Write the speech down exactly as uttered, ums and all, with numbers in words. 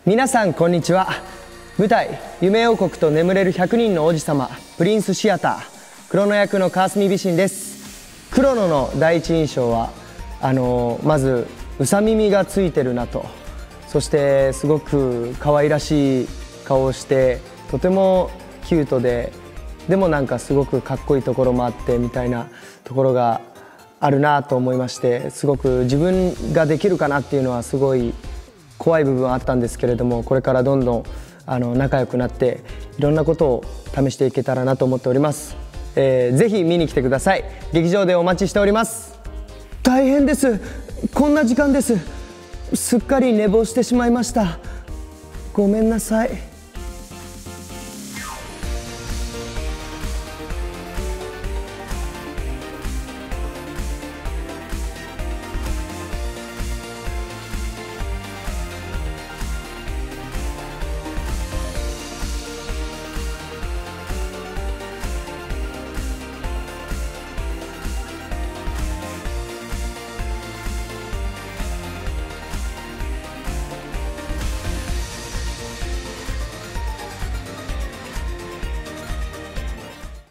皆さんこんにちは。舞台「夢王国と眠れるひゃくにんの王子様」プリンスシアター黒野役の川澄美慎です。黒野の第一印象はあのまずうさ耳がついてるなと、そしてすごく可愛らしい顔をしてとてもキュートで、でもなんかすごくかっこいいところもあってみたいなところがあるなと思いまして、すごく自分ができるかなっていうのはすごい怖い部分はあったんですけれども、これからどんどんあの仲良くなっていろんなことを試していけたらなと思っております。えー、ぜひ見に来てください。劇場でお待ちしております。大変です。こんな時間です。すっかり寝坊してしまいました。ごめんなさい。